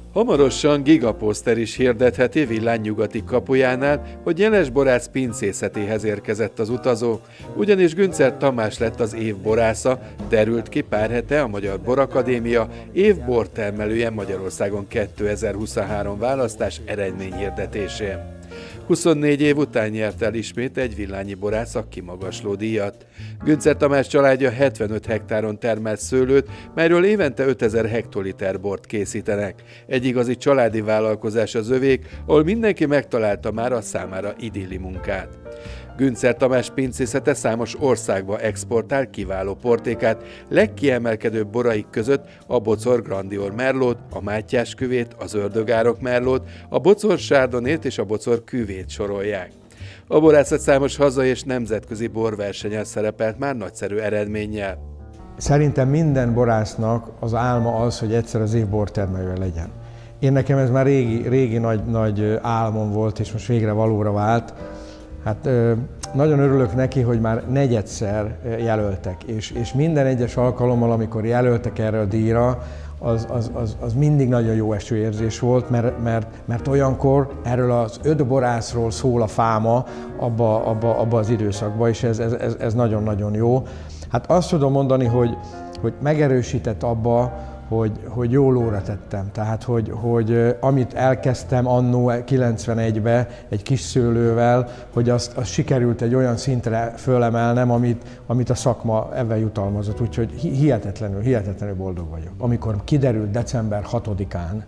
Hamarosan gigaposzter is hirdetheti Villány nyugati kapujánál, hogy Jeles borász pincészetéhez érkezett az utazó, ugyanis Güncer Tamás lett az év borásza, derült ki pár hete a Magyar Borakadémia év bortermelője Magyarországon 2023 választás eredményhirdetésén. 24 év után nyert el ismét egy villányi borász a kimagasló díjat. Güncer Tamás családja 75 hektáron termelt szőlőt, melyről évente 5000 hektoliter bort készítenek. Egy igazi családi vállalkozás az övék, ahol mindenki megtalálta már a számára idilli munkát. Güncer Tamás pincészete számos országba exportál kiváló portékát, legkiemelkedőbb boraik között a Bocor Grandior Merlót, a Mátyás küvét, az Ördögárok Merlót, a Bocor Sárdonét és a Bocor küvét sorolják. A borászat számos hazai és nemzetközi borversenyen szerepelt már nagyszerű eredménnyel. Szerintem minden borásznak az álma az, hogy egyszer az év bortermelője legyen. Nekem ez már régi nagy álmom volt, és most végre valóra vált. Hát nagyon örülök neki, hogy már negyedszer jelöltek, és minden egyes alkalommal, amikor jelöltek erre a díjra, az mindig nagyon jó eső érzés volt, mert olyankor erről az 5 borászról szól a fáma abba az időszakban, és ez nagyon-nagyon jó. Hát azt tudom mondani, hogy megerősített abba, hogy jól óra tettem. Tehát, hogy amit elkezdtem annó 91-ben egy kis szőlővel, hogy azt sikerült egy olyan szintre fölemelnem, amit a szakma ebben jutalmazott. Úgyhogy hihetetlenül boldog vagyok. Amikor kiderült december 6-án,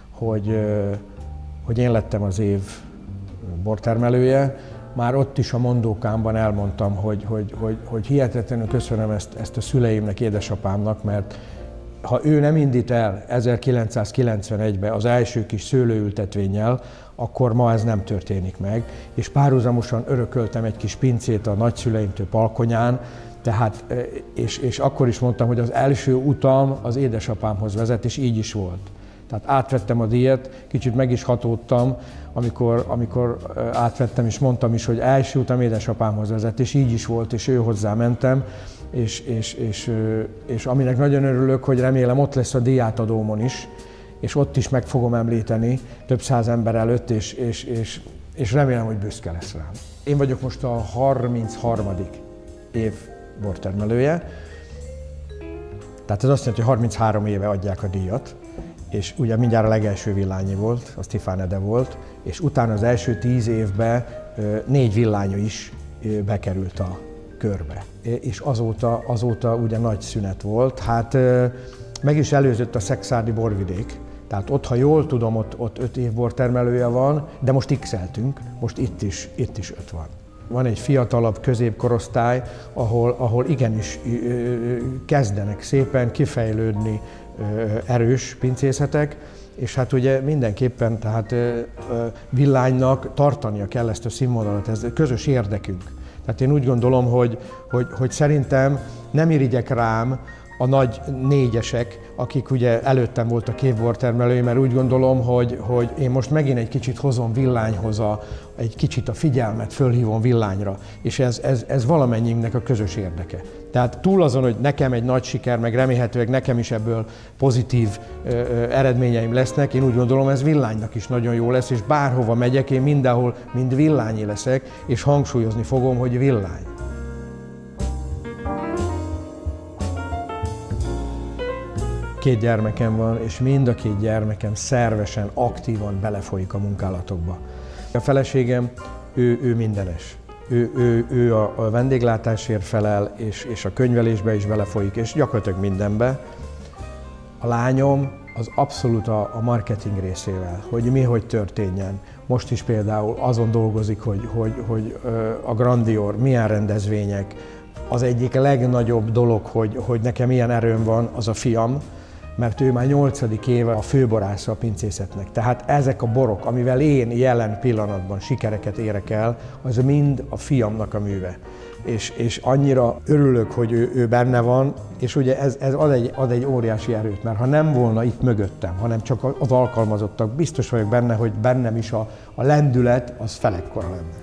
hogy én lettem az év bortermelője, már ott is a mondókámban elmondtam, hogy hihetetlenül köszönöm ezt a szüleimnek, édesapámnak, mert ha ő nem indít el 1991-ben az első kis szőlőültetvénnyel, akkor ma ez nem történik meg. És párhuzamosan örököltem egy kis pincét a nagyszüleimtől Palkonyán, és akkor is mondtam, hogy az első utam az édesapámhoz vezet, és így is volt. Tehát átvettem a díjat, kicsit meg is hatódtam, amikor átvettem, és mondtam is, hogy első utam édesapámhoz vezet, és így is volt, és ő hozzá mentem. És aminek nagyon örülök, hogy remélem ott lesz a díjátadómon is, és ott is meg fogom említeni több száz ember előtt, és remélem, hogy büszke lesz rám. Én vagyok most a 33. év bortermelője, tehát ez azt jelenti, hogy 33 éve adják a díjat, és ugye mindjárt a legelső Villányi volt, a Stéphane volt, és utána az első 10 évben 4 Villányi is bekerült a körbe. És azóta ugye nagy szünet volt. Hát meg is előzött a szekszárdi borvidék. Tehát ott, ha jól tudom, ott 5 év bortermelője van, de most x-eltünk, most itt is 5 van. Van egy fiatalabb középkorosztály, ahol igenis kezdenek szépen kifejlődni erős pincészetek, és hát ugye mindenképpen tehát Villánynak tartania kell ezt a színvonalat, ez közös érdekünk. Tehát én úgy gondolom, hogy szerintem nem irigyek rám a nagy négyesek, akik ugye előttem voltak évbortermelői, mert úgy gondolom, hogy én most megint egy kicsit hozom Villányhoz, egy kicsit a figyelmet fölhívom Villányra, és ez valamennyiünknek a közös érdeke. Tehát túl azon, hogy nekem egy nagy siker, meg remélhetőleg nekem is ebből pozitív eredményeim lesznek, én úgy gondolom, ez Villánynak is nagyon jó lesz, és bárhova megyek, én mindenhol mind villányi leszek, és hangsúlyozni fogom, hogy Villány. 2 gyermekem van, és mind a 2 gyermekem szervesen, aktívan belefolyik a munkálatokba. A feleségem, ő mindenes. Ő a vendéglátásért felel, és a könyvelésbe is belefolyik, és gyakorlatilag mindenbe. A lányom az abszolút a marketing részével, hogy történjen. Most is például azon dolgozik, hogy a Grandior, milyen rendezvények. Az egyik legnagyobb dolog, hogy nekem ilyen erőm van, az a fiam, mert ő már 8. éve a főborásza a pincészetnek. Tehát ezek a borok, amivel én jelen pillanatban sikereket érek el, az mind a fiamnak a műve. És annyira örülök, hogy ő benne van, és ugye ez ad egy óriási erőt, mert ha nem volna itt mögöttem, hanem csak az alkalmazottak, biztos vagyok benne, hogy bennem is a lendület az felekkora lenne.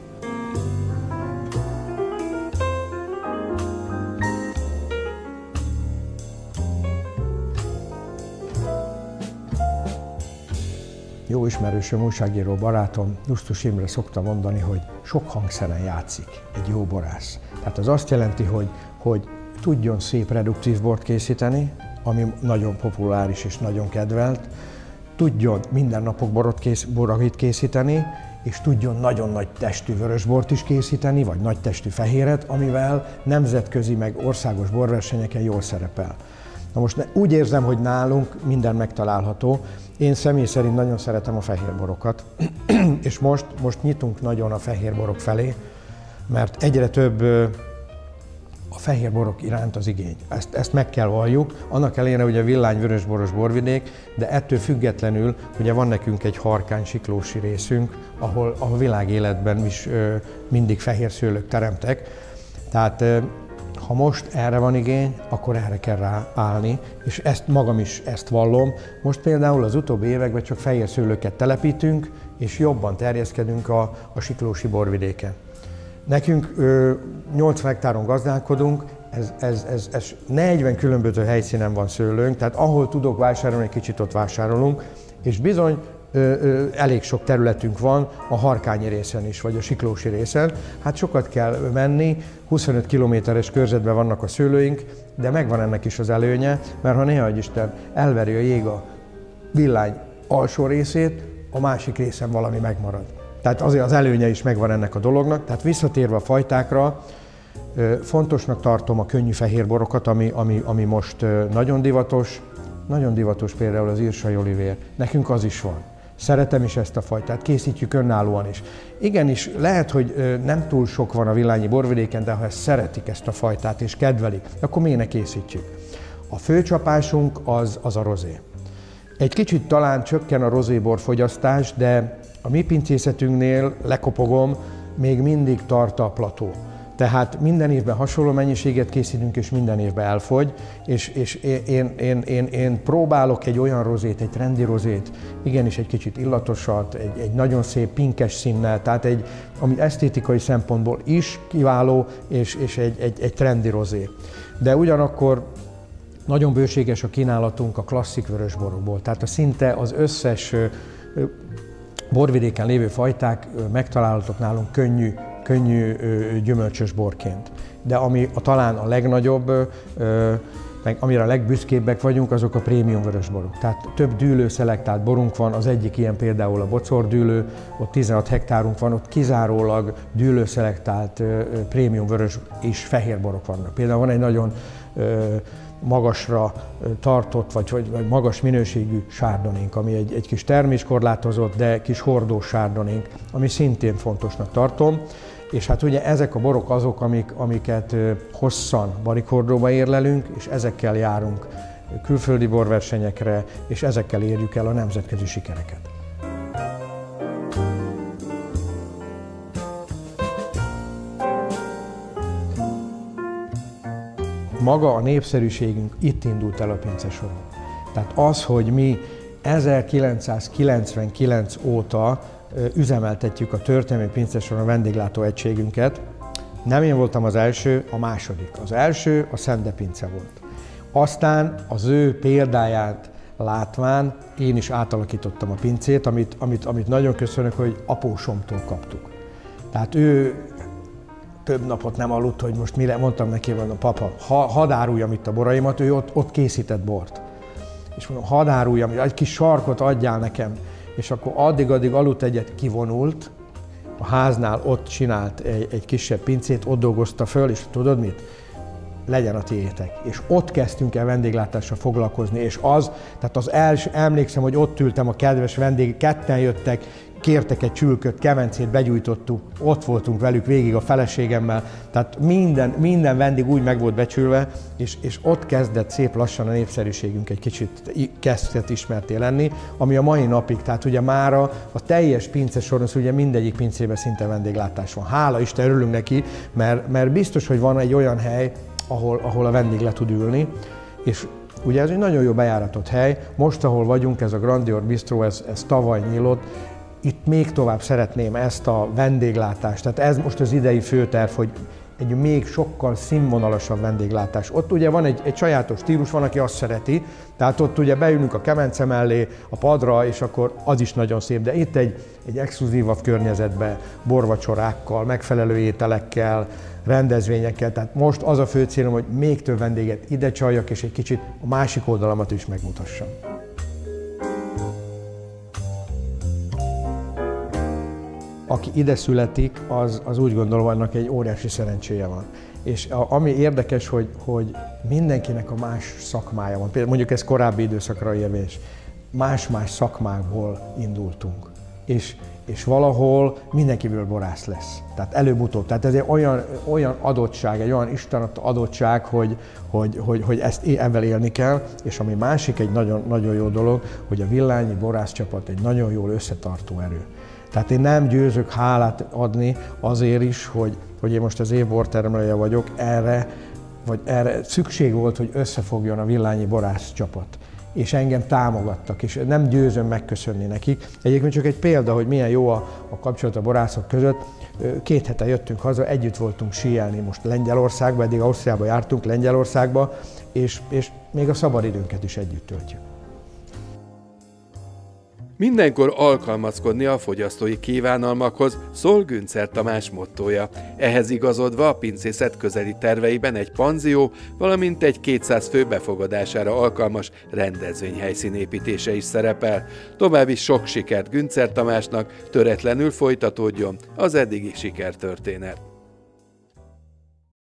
jó ismerősöm, újságíró barátom, Justus Imre szokta mondani, hogy sok hangszeren játszik egy jó borász. Tehát az azt jelenti, hogy tudjon szép reduktív bort készíteni, ami nagyon populáris és nagyon kedvelt, tudjon minden napok borait készíteni, és tudjon nagyon nagy testű vörösbort is készíteni, vagy nagy testű fehéret, amivel nemzetközi meg országos borversenyeken jól szerepel. Na most úgy érzem, hogy nálunk minden megtalálható. Én személy szerint nagyon szeretem a fehérborokat, és most nyitunk nagyon a fehérborok felé, mert egyre több a fehérborok iránt az igény. Ezt meg kell valljuk, annak ellenére, hogy a Villány vörösboros borvidék, de ettől függetlenül ugye van nekünk egy harkány siklósi részünk, ahol a világéletben is mindig fehér szőlők teremtek. Tehát ha most erre van igény, akkor erre kell ráállni, és ezt magam is ezt vallom. Most például az utóbbi években csak fehér szőlőket telepítünk, és jobban terjeszkedünk a siklósi borvidéken. Nekünk 80 hektáron gazdálkodunk, ez 40 különböző helyszínen van szőlőnk, tehát ahol tudok vásárolni, egy kicsit ott vásárolunk, és bizony elég sok területünk van a harkányi részen is, vagy a siklósi részen. Hát sokat kell menni, 25 kilométeres körzetben vannak a szőlőink, de megvan ennek is az előnye, mert ha néha Isten elveri a jég a Villány alsó részét, a másik részen valami megmarad. Tehát azért az előnye is megvan ennek a dolognak. Tehát visszatérve a fajtákra, fontosnak tartom a könnyű fehérborokat, ami most nagyon divatos. Nagyon divatos például az írsai olivér. Nekünk az is van. Szeretem is ezt a fajtát, készítjük önállóan is. Igenis, lehet, hogy nem túl sok van a villányi borvidéken, de ha ezt szeretik ezt a fajtát és kedvelik, akkor miért ne készítjük? A főcsapásunk az a rozé. Egy kicsit talán csökken a rozébor fogyasztás, de a mi pincészetünknél, lekopogom, még mindig tart a plató. Tehát minden évben hasonló mennyiséget készítünk, és minden évben elfogy, és én próbálok egy olyan rozét, egy trendi rozét, igenis egy kicsit illatosat, egy nagyon szép pinkes színnel, tehát ami esztétikai szempontból is kiváló, és egy trendi rozé. De ugyanakkor nagyon bőséges a kínálatunk a klasszik vörösborokból, tehát szinte az összes borvidéken lévő fajták megtalálhatók nálunk könnyű gyümölcsös borként. De ami talán a legnagyobb, meg amire a legbüszkébbek vagyunk, azok a prémium vörösborok. Tehát több dűlőszelektált borunk van, az egyik ilyen például a bocordűlő, ott 16 hektárunk van, ott kizárólag dűlőszelektált prémium vörös és fehér borok vannak. Például van egy nagyon magasra tartott, vagy magas minőségű sárdonénk, ami egy kis terméskorlátozott, de kis hordós sárdonénk, ami szintén fontosnak tartom. És hát ugye ezek a borok azok, amiket hosszan barikhordóba érlelünk, és ezekkel járunk külföldi borversenyekre, és ezekkel érjük el a nemzetközi sikereket. Maga a népszerűségünk itt indult el a pincesoron. Tehát az, hogy mi 1999 óta üzemeltetjük a történelmi pincesoron vendéglátó egységünket. Nem én voltam az első, a második. Az első a Szende pince volt. Aztán az ő példáját látván én is átalakítottam a pincét, amit nagyon köszönök, hogy apósomtól kaptuk. Tehát ő több napot nem aludt, hogy most mire, mondtam neki, hogy papa, hadd áruljam itt a boraimat, ő ott készített bort. És mondom, hadd áruljam, egy kis sarkot adjál nekem. És akkor addig aludt egyet, kivonult, a háznál ott csinált egy kisebb pincét, ott dolgozta föl, és tudod mit? Legyen a tiétek. És ott kezdtünk el vendéglátással foglalkozni, és tehát az első, emlékszem, hogy ott ültem a kedves vendégek, ketten jöttek, kértek egy csülköt, kemencét, begyújtottuk, ott voltunk velük végig a feleségemmel, tehát minden vendég úgy meg volt becsülve, és ott kezdett szép lassan a népszerűségünk egy kicsit kezdett ismerté lenni, ami a mai napig, tehát ugye mára a teljes pincesoron, ugye mindegyik pincében szinte vendéglátás van. Hála Isten, örülünk neki, mert biztos, hogy van egy olyan hely, ahol a vendég le tud ülni, és ugye ez egy nagyon jó bejáratott hely. Most, ahol vagyunk, ez a Grandior Bistro, ez tavaly nyílt. Itt még tovább szeretném ezt a vendéglátást. Tehát ez most az idei főterv, hogy egy még sokkal színvonalasabb vendéglátás. Ott ugye van egy sajátos stílus, van, aki azt szereti, tehát ott ugye beülünk a kemence mellé, a padra, és akkor az is nagyon szép, de itt egy exkluzívabb környezetben, borvacsorákkal, megfelelő ételekkel, rendezvényekkel, tehát most az a fő célom, hogy még több vendéget ide csaljak, és egy kicsit a másik oldalamat is megmutassam. Aki ide születik, az úgy gondolom, annak egy óriási szerencséje van. És ami érdekes, hogy mindenkinek a más szakmája van. Például mondjuk ez korábbi időszakra érvényes. Más-más szakmákból indultunk. És valahol mindenkiből borász lesz. Tehát előbb-utóbb. Tehát ez egy olyan adottság, egy olyan Isten adottság, hogy ezt ebben élni kell. És ami másik egy nagyon, nagyon jó dolog, hogy a villányi borászcsapat egy nagyon jól összetartó erő. Tehát én nem győzök hálát adni azért is, hogy én most az év bortermelője vagyok, erre szükség volt, hogy összefogjon a villányi borász csapat. És engem támogattak, és nem győzöm megköszönni nekik. Egyébként csak egy példa, hogy milyen jó a kapcsolat a borászok között. 2 hete jöttünk haza, együtt voltunk síelni most Lengyelországba, eddig Ausztriába jártunk, Lengyelországba, és még a szabadidőnket is együtt töltjük. Mindenkor alkalmazkodni a fogyasztói kívánalmakhoz, szól Güncer Tamás mottója. Ehhez igazodva a pincészet közeli terveiben egy panzió, valamint egy 200 fő befogadására alkalmas rendezvényhelyszín építése is szerepel. További sok sikert Güncer Tamásnak, töretlenül folytatódjon az eddigi sikertörténet.